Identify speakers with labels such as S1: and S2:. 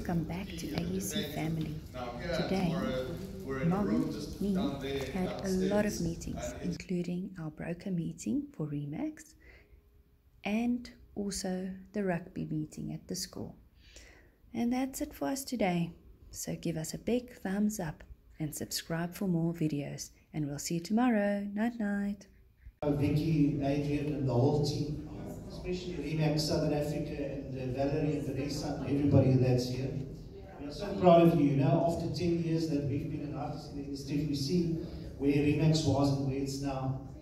S1: welcome back to AUC family. Today, Mom, me, had a lot of meetings, including our broker meeting for Remax and also the rugby meeting at the school. And that's it for us today. So give us a big thumbs up and subscribe for more videos. And we'll see you tomorrow. Night night.
S2: Vicky, Adrian and the whole team, especially Remax Southern Africa and Valerie and Vanessa and everybody that's here. We are so proud of you. After 10 years that we've been an artist in the industry, we see where Remax was and where it's now.